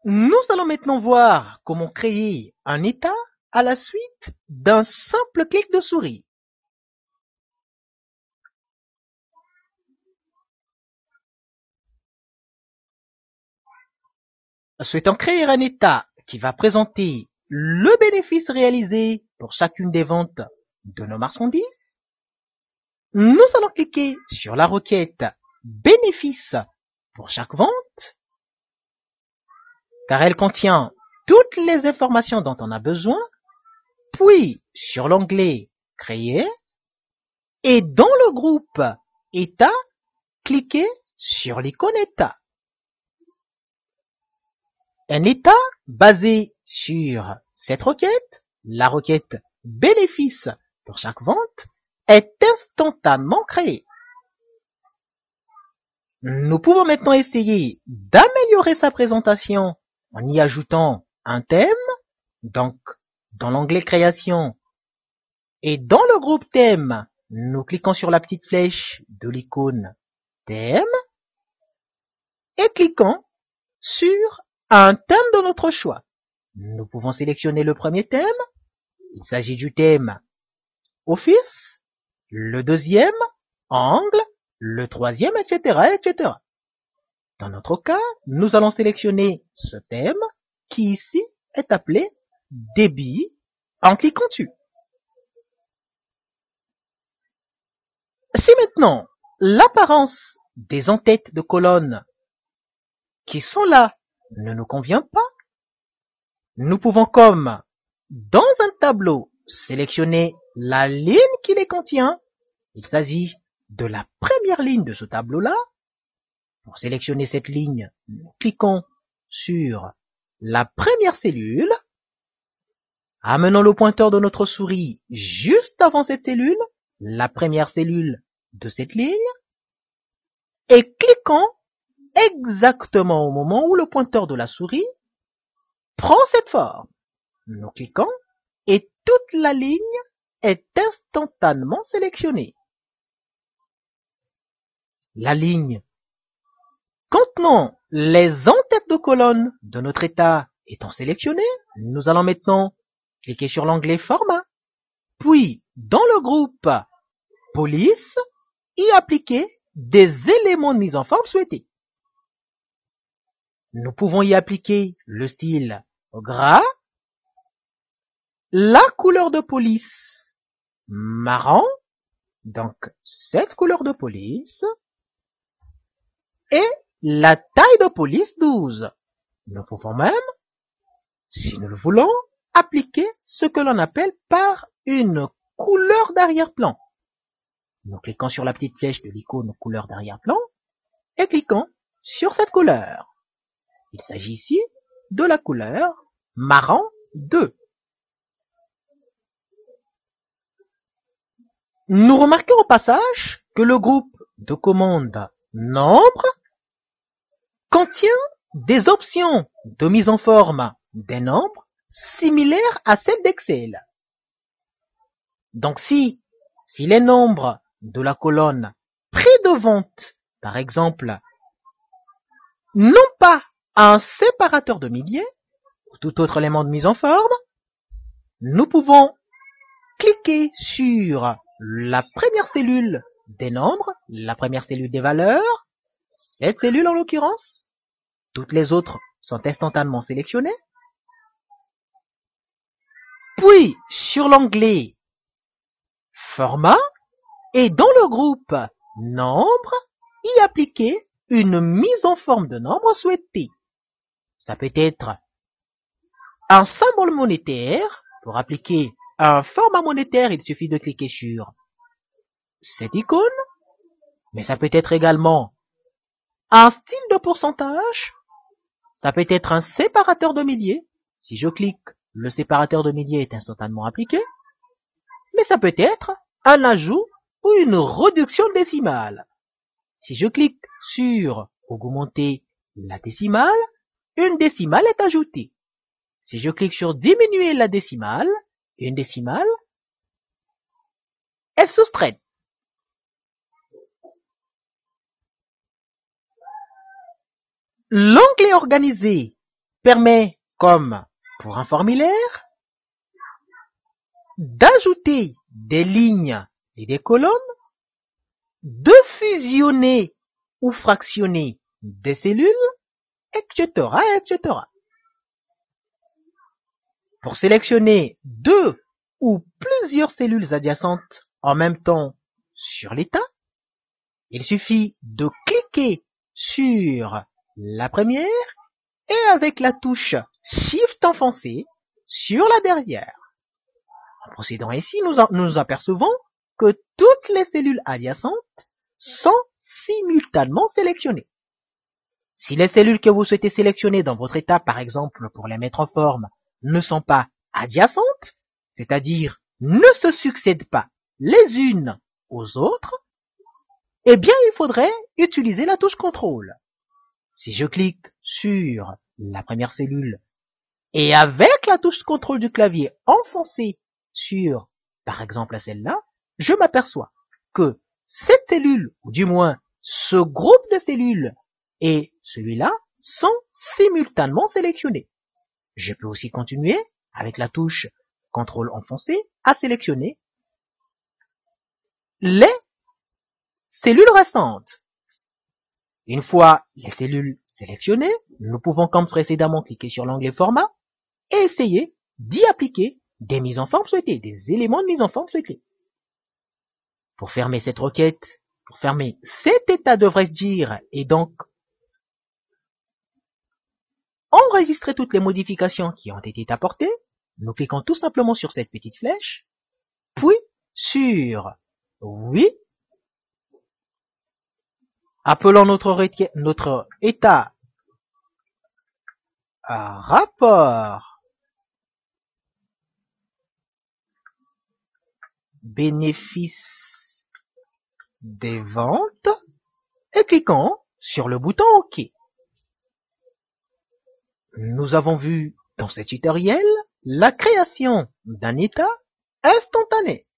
Nous allons maintenant voir comment créer un état à la suite d'un simple clic de souris. Souhaitant créer un état qui va présenter le bénéfice réalisé pour chacune des ventes de nos marchandises, nous allons cliquer sur la requête bénéfice pour chaque vente, car elle contient toutes les informations dont on a besoin, puis sur l'onglet créer, et dans le groupe état, cliquez sur l'icône état. Un état basé sur cette requête, la requête bénéfice pour chaque vente, est instantanément créé. Nous pouvons maintenant essayer d'améliorer sa présentation en y ajoutant un thème, donc dans l'onglet création et dans le groupe thème, nous cliquons sur la petite flèche de l'icône thème et cliquons sur un thème de notre choix. Nous pouvons sélectionner le premier thème, il s'agit du thème Office, le deuxième, Angle, le troisième, etc., etc. Dans notre cas, nous allons sélectionner ce thème qui ici est appelé Débit en cliquant dessus. Si maintenant l'apparence des en-têtes de colonnes qui sont là ne nous convient pas, nous pouvons comme dans un tableau sélectionner la ligne qui les contient. Il s'agit de la première ligne de ce tableau-là. Pour sélectionner cette ligne, nous cliquons sur la première cellule, amenons le pointeur de notre souris juste avant cette cellule, la première cellule de cette ligne, et cliquons exactement au moment où le pointeur de la souris prend cette forme. Nous cliquons et toute la ligne est instantanément sélectionnée. La ligne contenant les en-têtes de colonne de notre état étant sélectionnée, nous allons maintenant cliquer sur l'onglet Format, puis dans le groupe Police, y appliquer des éléments de mise en forme souhaités. Nous pouvons y appliquer le style gras, la couleur de police marron, donc cette couleur de police, et la taille de police 12. Nous pouvons même, si nous le voulons, appliquer ce que l'on appelle par une couleur d'arrière-plan. Nous cliquons sur la petite flèche de l'icône couleur d'arrière-plan et cliquons sur cette couleur. Il s'agit ici de la couleur marron 2. Nous remarquons au passage que le groupe de commande nombre contient des options de mise en forme des nombres similaires à celles d'Excel. Donc si les nombres de la colonne prix de vente, par exemple, n'ont pas un séparateur de milliers ou tout autre élément de mise en forme, nous pouvons cliquer sur la première cellule des nombres, la première cellule des valeurs, cette cellule en l'occurrence, toutes les autres sont instantanément sélectionnées, puis sur l'onglet Format et dans le groupe Nombre, y appliquer une mise en forme de nombre souhaitée. Ça peut être un symbole monétaire. Pour appliquer un format monétaire, il suffit de cliquer sur cette icône, mais ça peut être également un style de pourcentage, ça peut être un séparateur de milliers. Si je clique, le séparateur de milliers est instantanément appliqué, mais ça peut être un ajout ou une réduction décimale. Si je clique sur augmenter la décimale, une décimale est ajoutée. Si je clique sur diminuer la décimale, une décimale est soustraite. L'onglet organisé permet, comme pour un formulaire, d'ajouter des lignes et des colonnes, de fusionner ou fractionner des cellules, etc., etc. Pour sélectionner deux ou plusieurs cellules adjacentes en même temps sur l'état, il suffit de cliquer sur la première et avec la touche Shift enfoncée sur la dernière. En procédant ainsi, nous apercevons que toutes les cellules adjacentes sont simultanément sélectionnées. Si les cellules que vous souhaitez sélectionner dans votre état, par exemple pour les mettre en forme, ne sont pas adjacentes, c'est-à-dire ne se succèdent pas les unes aux autres, eh bien il faudrait utiliser la touche contrôle. Si je clique sur la première cellule et avec la touche contrôle du clavier enfoncée sur, par exemple, celle-là, je m'aperçois que cette cellule, ou du moins ce groupe de cellules et celui-là, sont simultanément sélectionnés. Je peux aussi continuer avec la touche contrôle enfoncé à sélectionner les cellules restantes. Une fois les cellules sélectionnées, nous pouvons comme précédemment cliquer sur l'onglet format et essayer d'y appliquer des mises en forme souhaitées, des éléments de mise en forme souhaités. Pour fermer cette requête, pour fermer cet état devrais-je dire, et donc enregistrer toutes les modifications qui ont été apportées, nous cliquons tout simplement sur cette petite flèche, puis sur oui, appelons notre état à rapport bénéfice des ventes et cliquons sur le bouton OK. Nous avons vu dans ce tutoriel la création d'un état instantané.